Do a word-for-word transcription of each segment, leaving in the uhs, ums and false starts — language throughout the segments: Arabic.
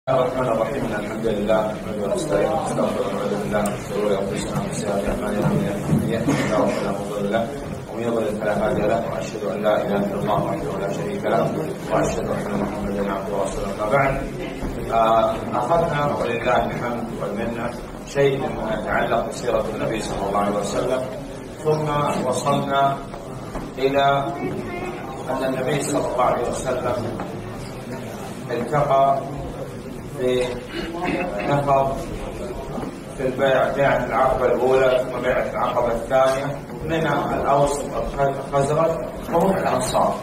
الرحمن الرحيم. الحمد لله نحمده ونستعينه ونستغفره ونعوذ بالله من شرور انفسنا ومن سيئات اعمالنا، من يهده الله فلا مضل له ومن يضلل فلا هادي له، واشهد ان لا اله الا الله وحده لا شريك له، واشهد ان محمدا عبده ورسوله. اما بعد، اخذنا ولله الحمد والمنه شيء مما يتعلق بسيره النبي صلى الله عليه وسلم، ثم وصلنا الى ان النبي صلى الله عليه وسلم التقى في نفر في البيع بيعة العقبة الأولى ثم بيعة العقبة الثانية من الأوس والخزرج وهم الأنصار،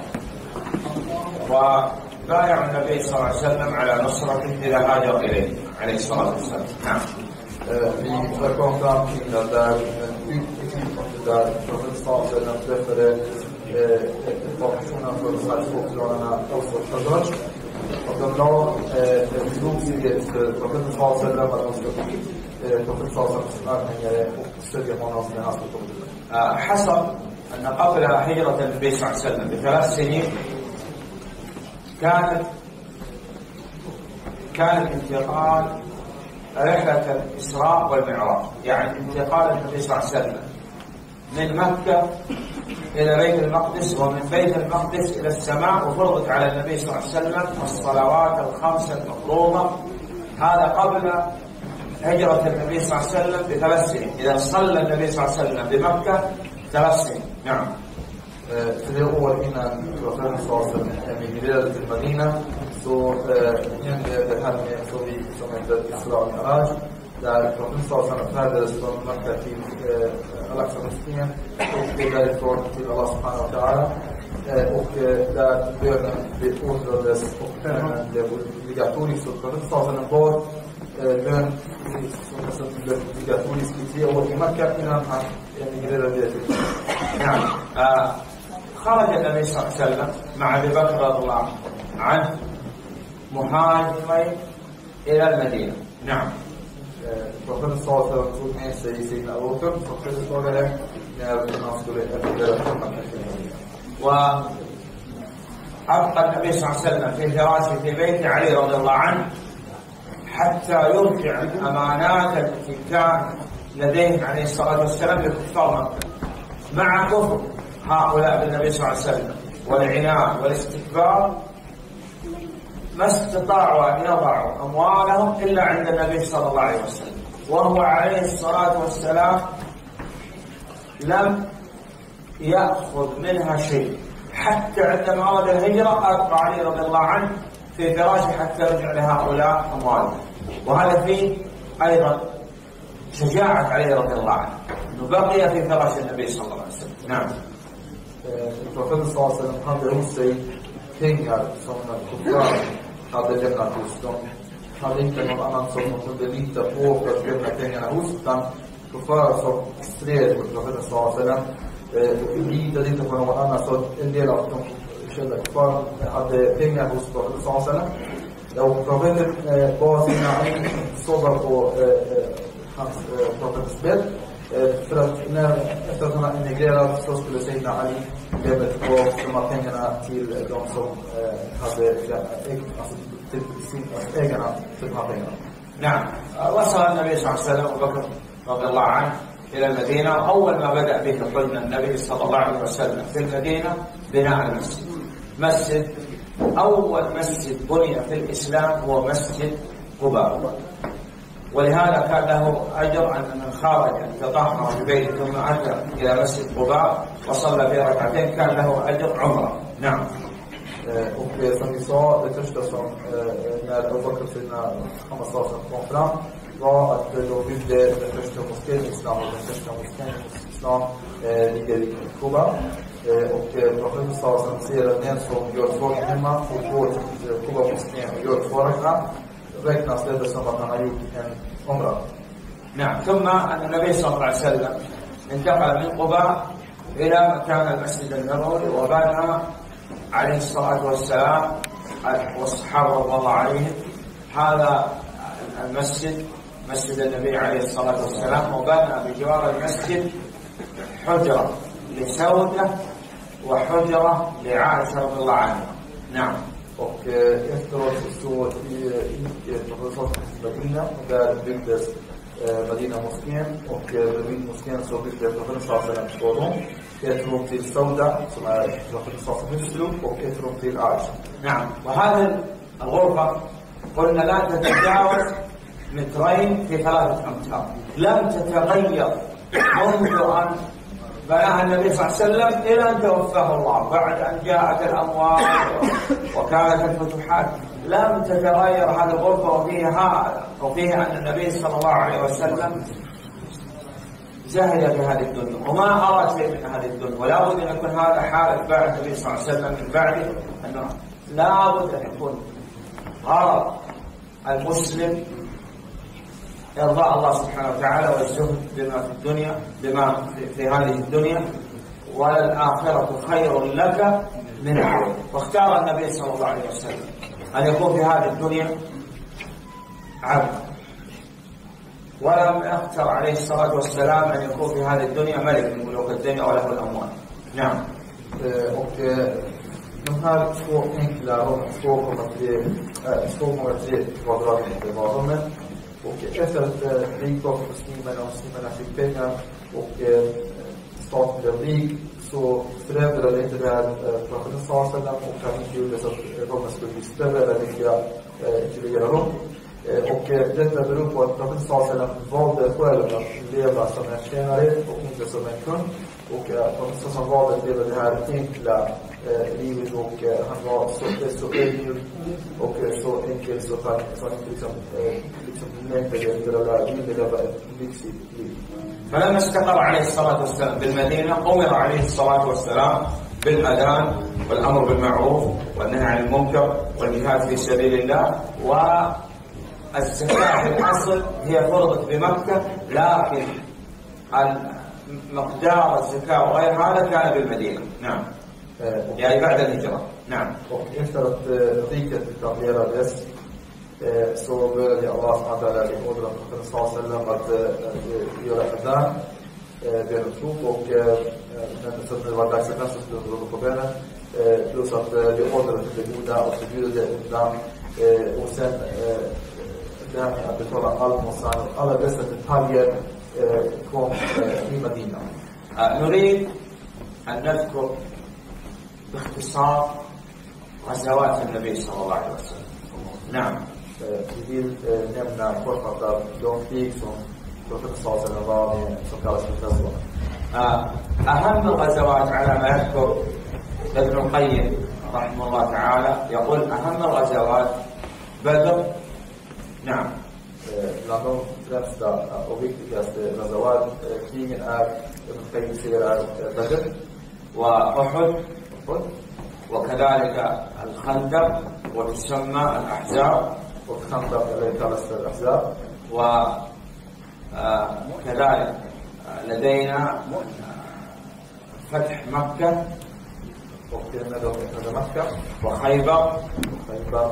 وبايع النبي صلى الله عليه وسلم على نصرته إذا هاجر إليه عليه الصلاة والسلام. نعم. Vi kom fram till där en uttryck där profeten sallallahu alaihi wasallam träffade ett par personer för de här två klanerna Aus och Khazraj. Och de la en stor sighet för profeten sallallahu alaihi wasallam att de ska få profeten sallallahu alaihi wasallam anhängare och stödja honom när han ska komma. حصل أن قبل هجرة النبي صلى الله عليه وسلم بثلاث سنين كانت كان انتقال رحلة الإسراء والمعراج، يعني انتقال النبي صلى الله عليه وسلم من مكة إلى بيت المقدس ومن بيت المقدس إلى السماء، وفرضت على النبي صلى الله عليه وسلم الصلوات الخمس المفروضة. هذا قبل هجرة النبي صلى الله عليه وسلم بثلاث سنين. إذا صلى النبي صلى الله عليه وسلم بمكة ثلاث سنين. نعم. Tre år innan profeten sallallahu alaihi wasallam emigrerade till Medina så hände det här med som vi som heter Isra och Mi'raj, där profeten sallallahu alaihi wasallam färdades från Mekka till Al-Aqsa-moskén och därifrån till Allah subhanahu wa ta'ala, och där bönen beordrades och bönen blev obligatorisk. Så profeten sallallahu alaihi wasallam var bön som blev obligatorisk i tre år i Mekka innan han emigrerade till نعم. آه خرج النبي صلى الله عليه وسلم مع ابي بكر رضي الله عنه مهاجرين الى المدينه. نعم. profeten sallallahu alaihi wasallam tog med sig sina åter som födelsedagare när han skulle emigrera från Mekka till Medina. وأبقى النبي صلى الله عليه وسلم في فراشه في بيت علي رضي الله عنه حتى يرجع الأمانات التي كان لديه عليه الصلاة والسلام لكفار مكة، مع كفر هؤلاء بالنبي صلى الله عليه وسلم والعناد والاستكبار ما استطاعوا أن يضعوا أموالهم إلا عند النبي صلى الله عليه وسلم، وهو عليه الصلاة والسلام لم يأخذ منها شيء. حتى عندما أراد الهجرة أبقى علي رضي الله عنه في فراشه حتى يرجع لهؤلاء أموالهم. وهذا فيه أيضا شجاعة علي رضي الله عنه أنه بقي في فراش النبي صلى الله عليه وسلم. نعم. Profeten sallallahu alaihi wasallam hade hos sig pengar som kuffar hade lämnat hos dem. Han hade inte någon annan som de kunde lita på för att lämna pengarna hos, utan kuffar som stred mot profeten sallallahu alaihi wasallam litade inte på någon annan, så en del av de kända kuffar hade pengar hos profeten sallallahu alaihi wasallam. Och profeten var sina sådana på hans profetens bädd, för att när efter att han har emigrerat så skulle Sayyidina Ali lämna tillbaka de här pengarna till de som hade ägt, alltså till sina ägarna till de här pengarna. نعم. وصل النبي صلى الله عليه وسلم أبو بكر رضي الله عنه إلى المدينة، وأول ما بدأ به قلنا النبي صلى الله عليه وسلم في المدينة بناء المسجد. مسجد أول مسجد بني في الإسلام هو مسجد قباء، ولهذا كان له أجر أن من خرج يتطهر في بيته ثم أتى إلى مسجد قباء وصلى في ركعتين كان له أجر عمرة. نعم. Och som vi sa, det första som när Abu Bakr sina ambassader kom fram var att de byggde den första moskén i Islam, och den första moskén i Islam ligger i Kuba. Och profeten sa som ser att den som gör två hemma och går till Kuba-moskén och gör två rakat räknas det som att han har gjort en umrah. نعم. ثم أن النبي صلى الله عليه وسلم انتقل من قباء إلى مكان المسجد النبوي وبنى عليه الصلاة والسلام والصحابة رضي الله عليهم هذا المسجد، مسجد النبي عليه الصلاة والسلام، وبنى بجوار المسجد حجرة لسودة وحجرة لعائشة رضي الله عنها. نعم. Och eh, efteråt så gick professorn till Medina och där byggdes eh, Medina-moskén och eh, bredvid moskén så byggde professorn två rum. Ett rum till Sauda som är professorns hustru och ett rum till Aisha. نعم. وهذه الغرفة قلنا لا تتجاوز مترين في ثلاثة أمتار، لم تتغير منذ أن بناها النبي صلى الله عليه وسلم إلى أن توفاه الله، بعد أن جاءت الأموال وكانت الفتوحات لم تتغير هذه الغرفة. وفيها وفيها أن النبي صلى الله عليه وسلم زهد في هذه الدنيا وما أراد شيء من هذه الدنيا، ولا بد أن يكون هذا حال بعد النبي صلى الله عليه وسلم من بعده، أنه لا بد أن يكون غرض المسلم إرضاء الله سبحانه وتعالى والزهد بما في الدنيا بما في هذه الدنيا، والآخرة خير لك من الأولى. واختار النبي صلى الله عليه وسلم أن يكون في هذه الدنيا عبد، ولم يختر عليه الصلاة والسلام أن يكون في هذه الدنيا ملك من ملوك الدنيا وله الأموال. نعم. Och de här två enkla rummen, två komma tre kvadratmeter var rummen. Och efter att krig var för muslimerna och muslimerna fick pengar och staten blev rik så förändrade inte det här profeten sallallahu och han inte gjorde så att rummen skulle bli större eller bygga ytterligare rum. Och detta beror på att profeten sallallahu valde själv att leva som en tjänare och inte som en kund. Och profeten som valde att leva det här enkla livet och han var så, så ödmjuk och så enkel så att han, så han inte liksom, liksom längtade efter eller ville leva ett lyxigt liv. فلما استقر عليه الصلاة والسلام بالمدينة أمر عليه الصلاة والسلام بالأذان والأمر بالمعروف والنهي عن المنكر والجهاد في سبيل الله. والزكاة في الأصل هي فرضت بمكة، لكن مقدار الزكاة وغير هذا كان بالمدينة. نعم. يعني بعد الهجرة. نعم. Och efter att riket etablerades så började Allah subhanahu wa ta'ala beordra profeten sallallahu att göra adhan, be om tro, och så det var dags att nästa skulle rulla på benen, plus att beordra till det goda och förbjuda det undan, och sen det här med att betala allmosan och alla dessa detaljer kom i Medina. نريد أن نذكر باختصار غزوات النبي صلى الله عليه وسلم. نعم. Vi vill nämna kortfattat de krig som profeten sallallahu var med som kallas för Ghazwa. أهم الغزوات على ما يذكر ابن القيم رحمه الله تعالى يقول أهم الغزوات بدر. نعم. Bland de främsta och viktigaste Ghazawat krigen är Ibn Qayyim säger är Badr وأحد وكذلك الخندق وتسمى الأحزاب والخندق الذي كان اسمه الأحزاب. وكذلك لدينا فتح مكة مكة وخيبر وخيبر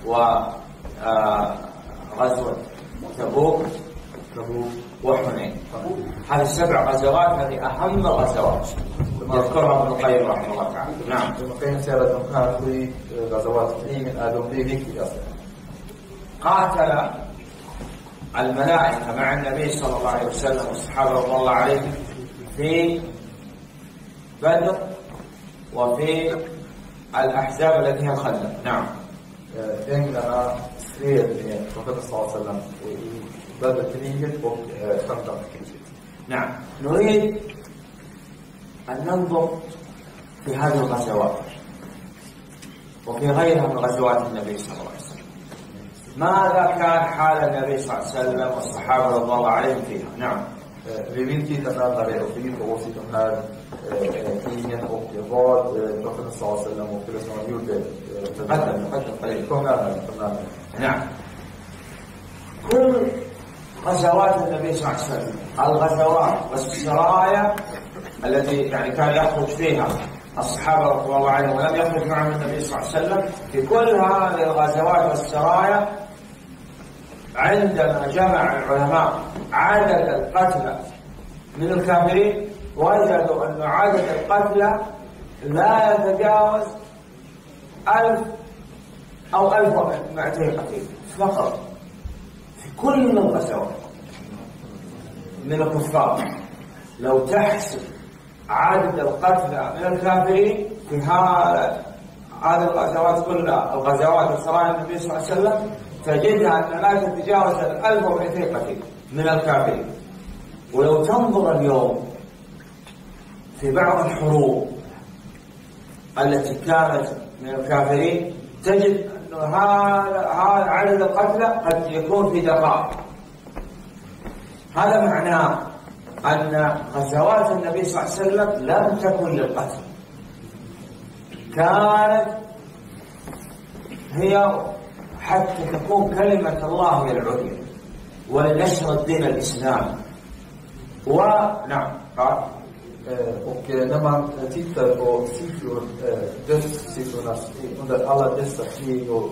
وغزوة تبوك وحنين. هذه السبع غزوات هذه أهم الغزوات يذكرها ابن القيم رحمه الله تعالى. نعم. ابن القيم säger att de här sju غزوات-krigen är de viktigaste. قاتل الملائكة مع النبي صلى الله عليه وسلم والصحابة رضي الله عليهم في بدر وفي الأحزاب التي هي الخندق. نعم. Änglarna stred med profeten sallallahu alaihi wasallam i Badr-kriget och Khandaq-kriget. نعم. نريد أن ننظر في هذه الغزوات وفي غيرها من غزوات النبي صلى الله عليه وسلم. ماذا كان حال النبي صلى الله عليه وسلم والصحابة رضي الله عليهم فيها؟ نعم. Vi vill titta närmare och fördjupa oss i de här krigen och vad profeten sallallahu alaihi wasallam och det som han gjorde. Kom närmare, kom närmare. نعم. كل غزوات النبي صلى الله عليه وسلم الغزوات والسرايا التي يعني كان يخرج فيها الصحابة رضي الله عنهم ولم يخرج معهم النبي صلى الله عليه وسلم، في كل هذه الغزوات والسرايا عندما جمع العلماء عدد القتلى من الكافرين وجدوا أن عدد القتلى لا يتجاوز ألف أو ألف ومئتين قتيل فقط في كل الغزوات من الكفار. لو تحسب عدد القتلى من الكافرين في هذا هذه الغزوات كلها، الغزوات وسرايا النبي صلى الله عليه وسلم، تجدها أن لا تتجاوز ألف ومئتين قتيل من الكافرين. ولو تنظر اليوم في بعض الحروب التي كانت من الكافرين تجد أن هذا هذا عدد القتلى قد يكون في دقائق. هذا معناه أن غزوات النبي صلى الله عليه وسلم لم تكن للقتل، كانت هي حتى تكون كلمة الله هي العليا ولنشر الدين الإسلامي. ونعم قال och när man tittar på siffror, dödssiffrorna under alla dessa krig och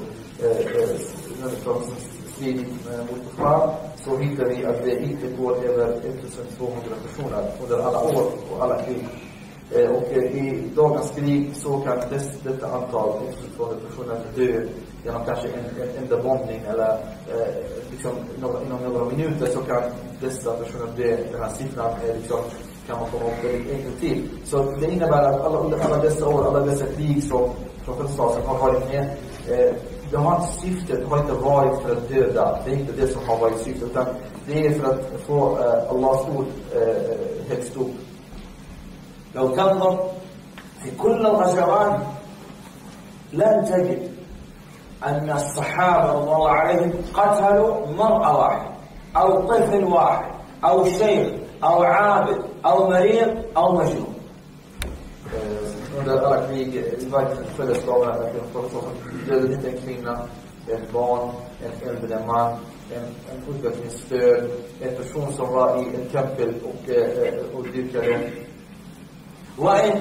strid mot kuffar, så hittar vi att det inte går över ettusentvåhundra personer under alla år och alla krig. Och i dagens krig så kan dess, detta antal ettusentvåhundra personer dö genom kanske en, en enda bombning eller eh, liksom, inom några minuter så kan dessa personer dö. Den här siffran är liksom, kan man komma upp väldigt enkelt till. Så det innebär att alla, under alla dessa år, alla dessa krig som professorn har varit med, eh, det har inte syftet, har inte varit för att döda. Det är inte det som har varit syftet, utan det är för att få eh, Allahs ord eh, högst upp. لو تنظر في كل الغزوات لن تجد أن الصحابة رضي الله عليهم قتلوا مرأة واحدة أو طفل واحد أو شيخ أو عابد أو مريض أو مجنون. Under alla krig, i varje följeslagarna, där dödade inte en kvinna, en barn, en äldre man, en, en utvecklingsstöd, en person som var i en tempel och, och dyrkade. وإن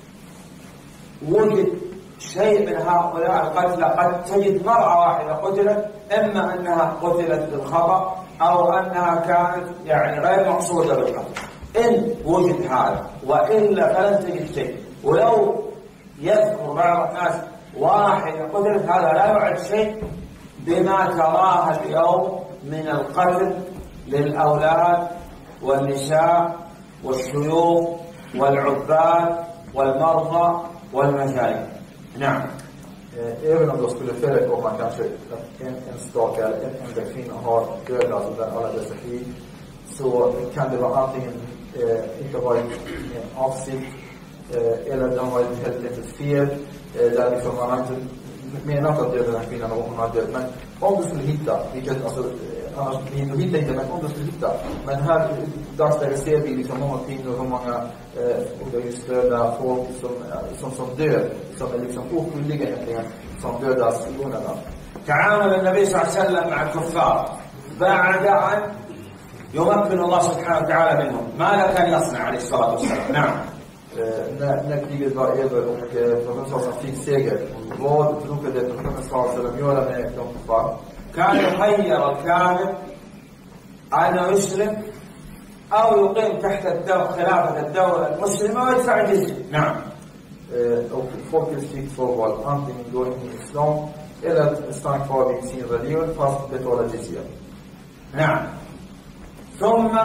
وجد شيء من هؤلاء القتلى قد تجد مرأة واحدة قتلت، إما أنها قتلت بالخطأ أو أنها كانت يعني غير مقصودة بالقتل، إن وجد هذا، وإلا فلن تجد شيء. ولو يذكر بعض الناس واحدة قتلت، هذا لا يعد شيء بما تراه اليوم من القتل للأولاد والنساء والشيوخ والعباد والمرضى والمجانين. نعم. Även om då skulle förekomma kanske en, en stak eller en enda kvinna har dödats under alla dessa krig, så kan det vara antingen eh, inte varit en avsikt eh, eller det har varit helt enkelt fel, eh, där liksom man har inte menat att döda den här kvinnan och hon har död. Men om du skulle hitta, vilket alltså annars du hittar inte, men om du skulle hitta, men här i dagsläget ser vi liksom många kvinnor och många eh, stöda folk som, som, som dör, som är liksom oskyldiga egentligen, som dödas i onödan. تعامل النبي صلى الله عليه وسلم مع الكفار بعد أن يمكن الله سبحانه وتعالى منهم، ماذا كان يصنع عليه الصلاة والسلام؟ نعم. När, när kriget var över och professorn fick seger, vad brukade professorn göra med de kuffar? كان يخير الكافر أن يسلم أو يقيم تحت الدولة خلافة الدولة المسلمة ويدفع الجزية. نعم. Och folket fick två val, antingen gå in i islam eller stanna kvar vid sin religion fast betala jizya. نعم. ثم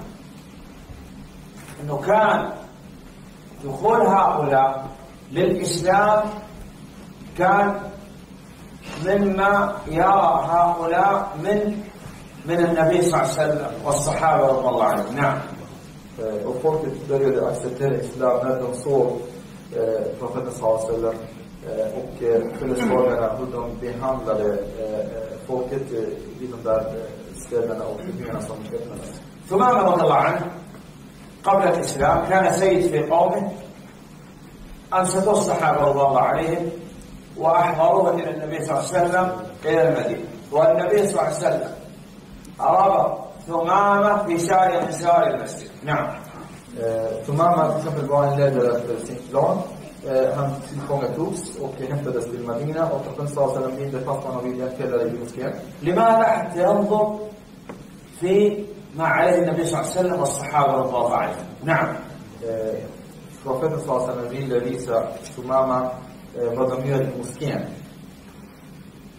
أنه كان دخول هؤلاء للإسلام كان مما يرى هؤلاء من من النبي صلى الله عليه وسلم والصحابة رضي الله عنهم. نعم. Och folket började acceptera islam när de såg profeten sallallahu alaihi wasallam och följeslagarna hur de behandlade folket i de där städerna och byarna som öppnades. ثمامة رضي الله عنه قبل الإسلام كان سيد في قومه، أنصتوا الصحابة رضي الله عليهم وأحضروه إلى النبي صلى الله عليه وسلم إلى المدينة، والنبي صلى الله عليه وسلم ربط ثمامة في سارية من سواري المسجد. نعم. Tumama till exempel var en ledare för sin klan. Han tillfångatogs och hämtades till Medina och profeten sallallahu alaihi wasallam binde fast honom vid en källare i moskén. لماذا حتى ينظر في ما عليه النبي صلى الله عليه وسلم والصحابة رضي الله عنهم. نعم. Profeten sallallahu alaihi wasallam ville visa Tumama vad de gör i moskén.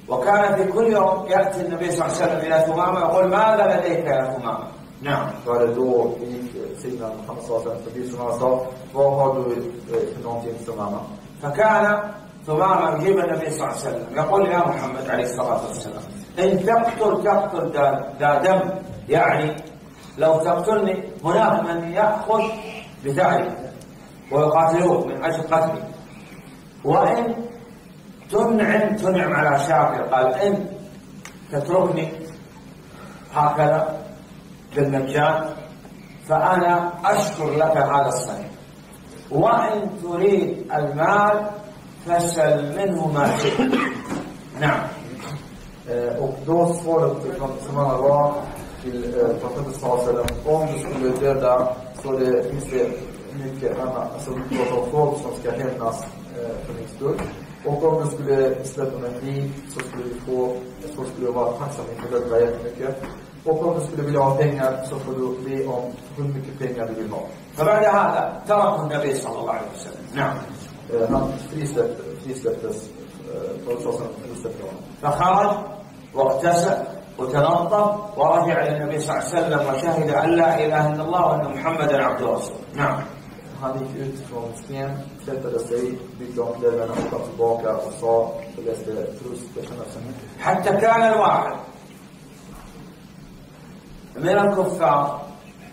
وكان في كل يوم يأتي النبي صلى الله عليه وسلم إلى ثمامة ويقول ماذا لديك يا ثمامة؟ نعم. Varje då gick sidan Muhammed sallallahu alaihi wasallam förbi Sumama och sa, vad har du för någonting Sumama? فكان ثمامة يجيب النبي صلى الله عليه وسلم يقول يا محمد عليه الصلاة والسلام إن تقتل تقتل ذا دم، يعني لو تقتلني هناك من يأخذ بذلك ويقاتلوك من أجل قتلي، وإن تنعم تنعم على شاكر. قال إن تتركني هكذا بالمجان فأنا أشكر لك هذا الصنع، وإن تريد المال فسل منه ما شئت. نعم. Och då svarade Sumama var till profeten sallallahu alaihi wasallam, om du skulle döda så det finns det mycket annat, alltså mycket folk som ska hämnas för min skull. Och om du skulle släppa mig fri så skulle du få, så skulle du vara tacksam inför detta jättemycket. Och om du skulle vilja ha pengar så får du be om hur mycket pengar du vill ha. فبعد هذا ترك النبي صلى الله عليه وسلم. نعم. Han frisläpptes فخرج واغتسل وتنظف ورجع الى النبي صلى الله عليه وسلم وشهد ان لا اله الا الله وان محمدا عبده ورسوله. نعم. Han gick ut från sten, tvättade sig, bytte om kläderna och kom tillbaka och sa och läste trosbekännelsen. حتى كان الواحد من الكفار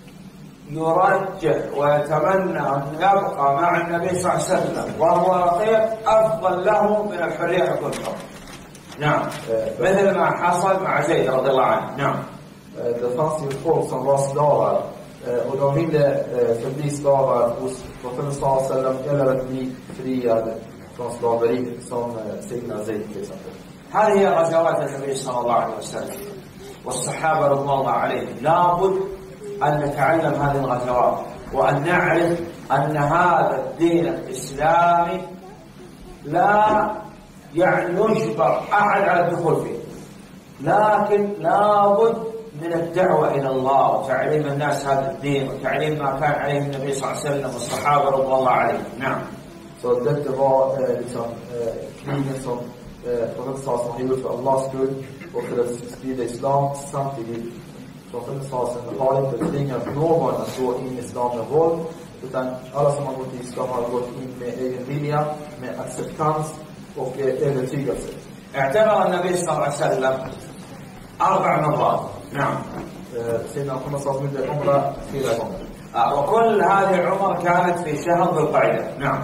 يرجح ويتمنى أن يبقى مع النبي صلى الله عليه وسلم وهو رقيق أفضل له من الحرية كلها. نعم. مثل ما حصل مع زيد رضي الله عنه. نعم. Det fanns ju folk som var slavar och de ville förbli slavar hos profeten sallallahu alaihi wasallam eller att bli friade från slaveri som Sidna Zaid till exempel. هذه هي غزوات النبي صلى الله عليه وسلم والصحابة رضوان الله عليهم. لابد أن نتعلم هذه الغزوات وأن نعرف أن هذا الدين الإسلامي لا يعني يجبر أحد على الدخول فيه، لكن لابد من الدعوة إلى الله وتعليم الناس هذا الدين وتعليم ما كان عليه النبي صلى الله عليه وسلم والصحابة رضوان الله عليهم. نعم. Så detta var eh, liksom eh, krigen som eh, profeten sallallahu alaihi wasallam har gjort för Allahs skull och för att sprida islam. Samtidigt profeten sallallahu alaihi wasallam har inte tvingat någon att gå in i islam med våld, utan alla som har gått i islam har gått in med egen vilja, med acceptans och eh, övertygelse. اعتبر النبي صلى الله عليه وسلم أربع مرات. نعم. سيدنا محمد صلى الله عليه وسلم عمره fyra gånger. وكل هذه العمر كانت في شهر ذو القعدة. نعم.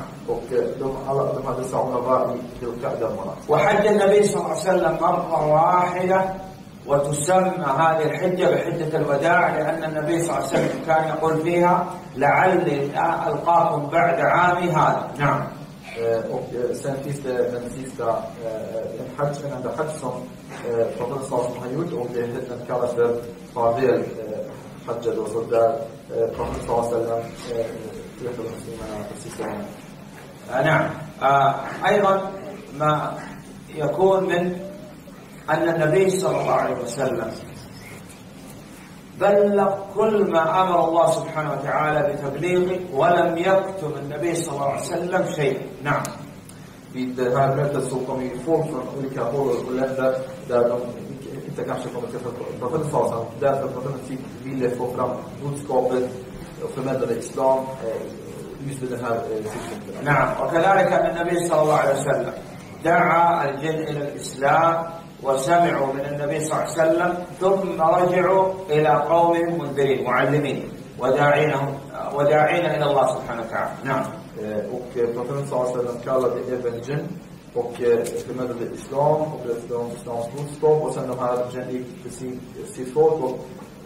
وحج النبي صلى الله عليه وسلم مرة واحدة وتسمى هذه الحجة بحجة الوداع، لأن النبي صلى الله عليه وسلم كان يقول فيها لعلي ألقاكم بعد عامي هذا. نعم. Och sen finns det den sista en hajj, en andra hajj som profeten sallallahu har gjort, och den kallas för farväl hajj då, så där profeten sallallahu träffade muslimerna för sista gången. نعم. أيضا ما يكون من أن النبي صلى الله عليه وسلم بلغ كل ما أمر الله سبحانه وتعالى بتبليغه ولم يكتم النبي صلى الله عليه وسلم شيء. نعم. Vid det här mötet så kom ju folk från olika håll och länder där de inte kanske kommer till profeten sallallahu alaihi wasallam, därför att profeten ville få fram budskapet och förmedla islam just vid den här tidpunkten. نعم. وكذلك أن النبي صلى الله عليه وسلم دعا الجن إلى الإسلام وسمعوا من النبي صلى الله عليه وسلم ثم رجعوا إلى قوم منذرين معلمين وداعينهم وداعين إلى الله سبحانه وتعالى. نعم. Och profeten sallallahu alaihi wasallam kallade även jinn och förmedlade islam och berättade om islams budskap, och sen de här jinn gick till sitt folk och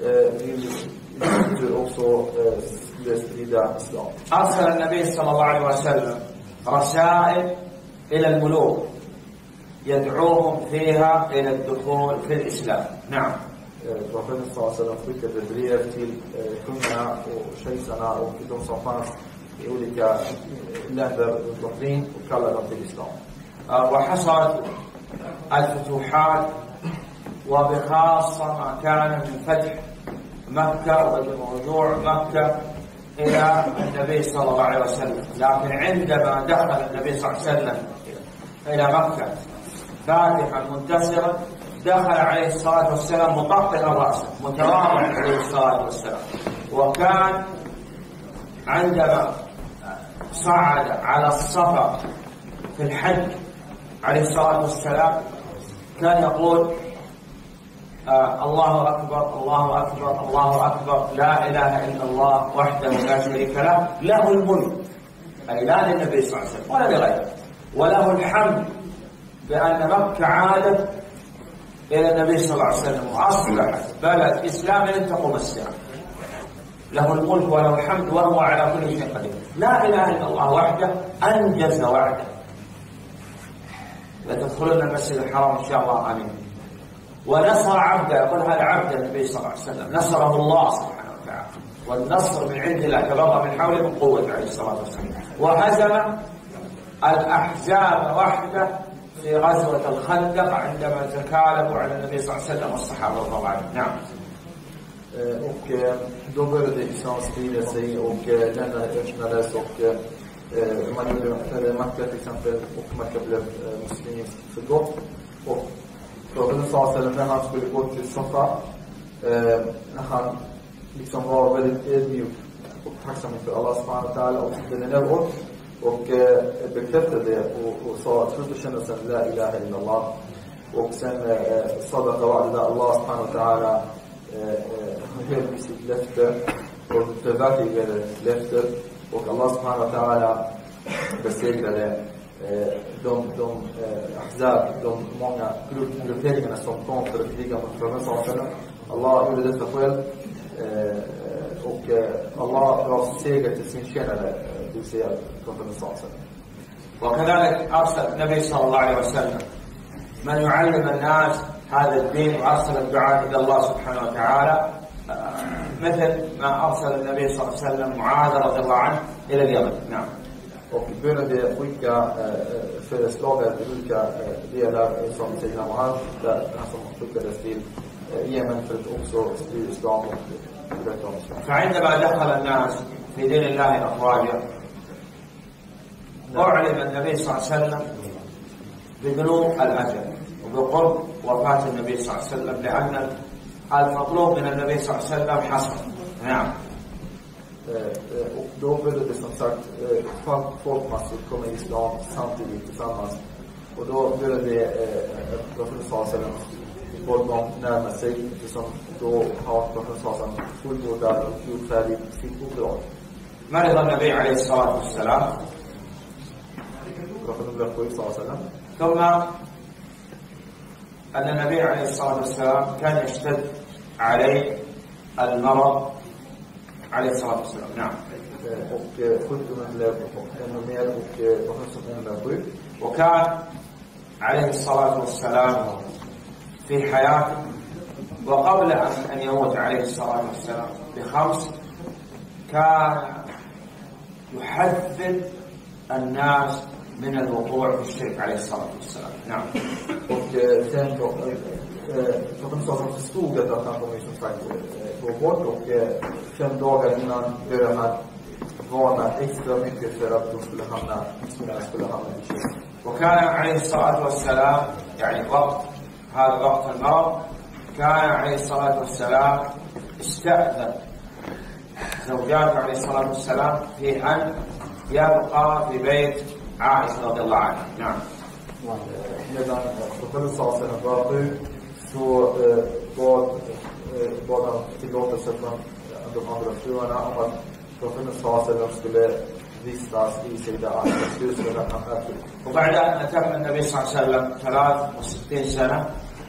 ville också sprida islam. أرسل النبي صلى الله عليه وسلم رسائل إلى الملوك يدعوهم فيها إلى الدخول في الإسلام. نعم. Profeten sallallahu alaihi wasallam skickade brev till kungarna och kejsarna och de som fanns i olika länder runt omkring och kallade dem till islam. وحصلت الفتوحات وبخاصة ما كان من فتح مكة ورجوع مكة إلى النبي صلى الله عليه وسلم، لكن عندما دخل النبي صلى الله عليه وسلم إلى مكة فاتحا منتصرا دخل عليه الصلاة والسلام مطقطقا رأسه متواضعا عليه الصلاة والسلام. وكان عندما صعد على الصفا في الحج عليه الصلاة والسلام كان يقول آه الله أكبر الله أكبر الله أكبر لا إله إلا الله وحده لا شريك له له الملك، أي لا للنبي صلى الله عليه وسلم ولا لغيره، وله الحمد بأن مكة عادت إلى النبي صلى الله عليه وسلم وأصبحت بلد إسلامي لن تقوم الساعة. له الملك وله الحمد وهو على كل شيء قدير. لا إله إلا الله وحده أنجز وعده. لتدخلون المسجد الحرام إن شاء الله آمين. ونصر عبده، يقول هذا عبد النبي صلى الله عليه وسلم نصره الله سبحانه وتعالى، والنصر من عند الله تبرأ من حوله من قوة عليه الصلاة والسلام. وهزم الأحزاب وحده في غزوة الخندق عندما تكالبوا على النبي صلى الله عليه وسلم والصحابة رضي الله عنهم. نعم. Och då började islam sprida sig och länderna öppnades och man gjorde Makka till exempel, och Makka blev muslimskt för gott. Och profeten sa att när han skulle gå till Safa, han liksom var väldigt ödmjuk och tacksam för Allah subhanahu wa ta'ala och den över och bekräftade det och, och sa att först kände sen la ilaha illallah och sen sadaqa wa'ada Allah subhanahu wa ta'ala höll sitt löfte och förverkligade löftet och Allah subhanahu wa ta'ala besegrade de, de ahzab, de många grupperingarna som kom för att kriga mot profeten. Allah gjorde detta själv och Allah gav seger till sin tjänare, det vill säga profeten. وكذلك أرسل النبي صلى الله عليه وسلم من يعلم الناس هذا الدين وأرسل الدعاء إلى الله سبحانه وتعالى مثل ما أرسل النبي صلى الله عليه وسلم معاذ رضي الله عنه إلى اليمن. نعم. Och började skicka föreslagare till olika delar som Sayyidina Mu'adh, där han som skickades till Yemen för att också sprida islam och berätta om islam. فعندما دخل الناس في دين الله أفواجا أعلم النبي صلى الله عليه وسلم ببلوغ الأجل وبقرب وفاة النبي صلى الله عليه وسلم لأن المطلوب من النبي صلى الله عليه وسلم حصر. نعم. Och då blev det som sagt folkmassor kom i islam samtidigt tillsammans. Och då blev det att profeten sa sig att folk närmar sig, eftersom då har profeten sa sig fullbordat och gjort färdigt sitt uppdrag. مرض النبي عليه الصلاة والسلام profeten blev sjuk sa sig. ثم أن النبي عليه الصلاة والسلام كان يشتد عليه المرض عليه الصلاة والسلام. نعم. och sjukdomen blev ännu mer och profeten blev sjuk. وكان عليه الصلاة والسلام في حياته وقبل أن يموت عليه الصلاة والسلام بخمس كان يحذر الناس من الوقوع في الشرك عليه الصلاة والسلام. نعم. och sen då profeten sa som förstod att han kommer som sagt gå bort och fem dagar innan började han varna extra mycket för att de skulle hamna muslimerna skulle hamna i shirk. وكان عليه الصلاة والسلام يعني وقت هذا وقت المرض كان عليه الصلاة والسلام استأذن زوجاته عليه الصلاة والسلام في أن يبقى في بيت عائشة رضي الله عنها. نعم. medan profeten sa sen att var sjuk så bad bad han tillåtelse från de andra fruarna om att profeten sa sen att de skulle vistas i Sayyida Aishas hus för att han äter. وبعد أن أتم النبي صلى الله عليه وسلم ثلاث وستين سنة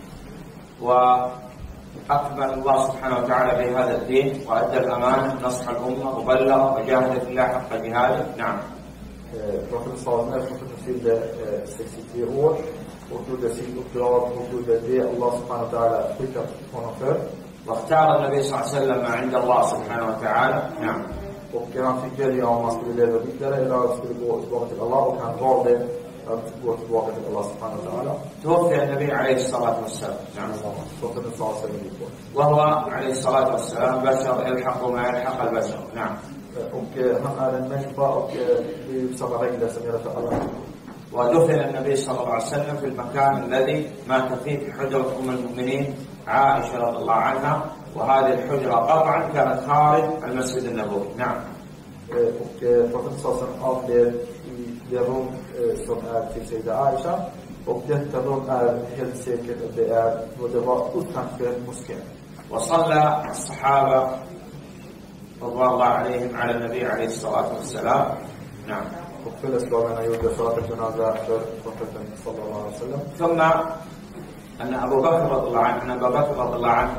وأكمل الله سبحانه وتعالى بهذا الدين وأدى الأمانة نصح الأمة وبلغ وجاهد في الله حق جهاده. نعم. profeten sa när profeten fyllde sextiotre år och gjorde sitt uppdrag och gjorde det Allah subhanahu wa ta'ala skickat honom för. واختار النبي صلى الله عليه وسلم ما عند الله سبحانه وتعالى. نعم. och han fick välja om han skulle leva vidare eller om han skulle gå tillbaka till Allah och han valde att gå tillbaka till Allah subhanahu wa ta'ala. توفي النبي عليه الصلاة والسلام. نعم. profeten sa sen وهو عليه الصلاة والسلام بشر يلحق ما يلحق البشر. نعم. och han är en människa och det är ju samma regler som gäller för alla. ودفن النبي صلى الله عليه وسلم في المكان الذي مات فيه في حجرة أم المؤمنين عائشة رضي الله عنها، وهذه الحجرة قطعا كانت خارج المسجد النبوي. نعم. Och profeten sallallahu avled i det rum som är till Sayda Aisha, och detta rum är helt säkert att det är och det var utanför moskén. وصلى الصحابة رضوان الله عليهم على النبي عليه الصلاة والسلام. نعم. Och följeslagarna gjorde salat janaza för profeten sallallahu alaihi wasallam. ثم أن أبو بكر رضي الله عنه أن أبا بكر رضي الله عنه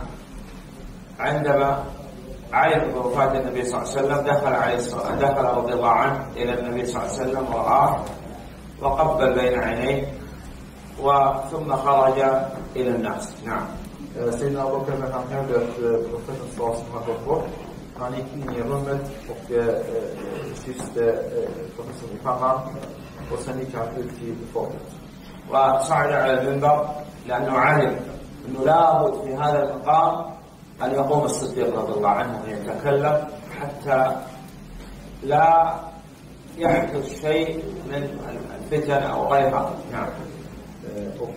عندما علم بوفاة النبي صلى الله عليه وسلم دخل عليه دخل رضي الله عنه إلى النبي صلى الله عليه وسلم ورآه وقبل بين عينيه وثم خرج إلى الناس. نعم. Sayyidina Abu Bakr när han hörde att profeten sa som han gått bort, han gick in i rummet och kysste profeten i pannan, och sen gick han ut till folket. وصعد على المنبر لأنه علم أنه لابد في هذا المقام أن يقوم الصديق رضي الله عنه ويتكلم حتى لا يحدث شيء من الفتن أو غيرها. نعم. Och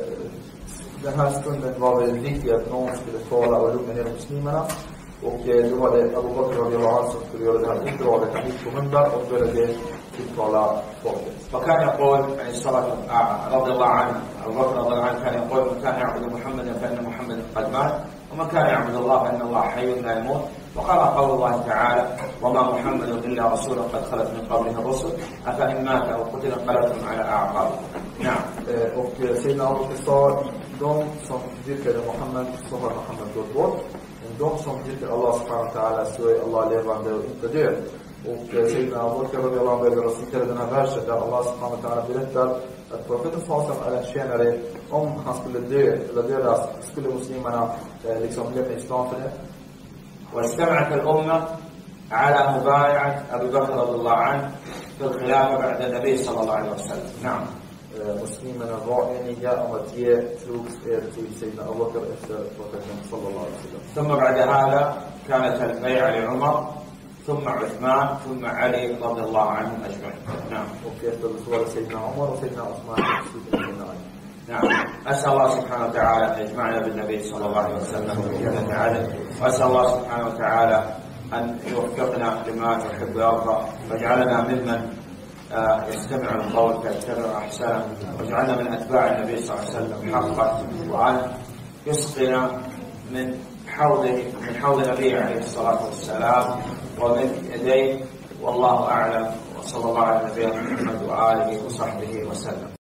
den här stunden var väldigt viktig att någon skulle tala och lugna ner muslimerna, och då var det Abu Bakr radhiyallahu anhu som skulle göra det här uppdraget. Han gick på minbar och började tilltala folket. وكان يقول عليه الصلاة رضي الله عنه أبو بكر رضي الله عنه كان يقول من كان يعبد محمدا فإن محمدا قد مات، ومن كان يعبد الله فإن الله حي لا يموت. وقال قول الله تعالى وما محمد إلا رسول قد خلت من قبله الرسل أفإن مات أو قتل انقلبتم على أعقابكم. نعم. Och Sayyidina Abu Bakr sa, de som dyrkade Muhammed så har Muhammed gått bort, men de som dyrkar Allah subhanahu wa ta'ala så är Allah levande och inte död. Och Sayyidina Abu Bakr radhiyallahu anhu började recitera den här versen där Allah subhanahu wa ta'ala berättar att profeten sallallahu är en tjänare. Om han skulle dö eller dödas skulle muslimerna liksom lämna islam för det. واجتمعت الأمة على مبايعة أبي بكر رضي الله عنه في الخلافة بعد النبي صلى الله عليه وسلم. نعم. muslimerna var eniga om att ge trosed till Sayyidina Abu Bakr efter profeten sallallahu alaihi wasallam. ثم بعد هذا كانت البيعة لعمر ثم عثمان ثم علي رضي الله عنهم أجمعين. نعم. Och efter det var Sayyidina Umar och Sayyidina Uthman och Sayyidina Ali. نعم. أسأل الله سبحانه وتعالى أن يجمعنا بالنبي صلى الله عليه وسلم في جنة عدن، وأسأل الله سبحانه وتعالى أن يوفقنا لما يحب ويرضى، واجعلنا ممن يستمع القول فيتبع أحسنه، واجعلنا من أتباع النبي صلى الله عليه وسلم حقا، وأن يسقنا من حوضه من حوض النبي عليه الصلاة والسلام ومن يديه، والله أعلم، وصلى الله على نبينا محمد وآله وصحبه وسلم.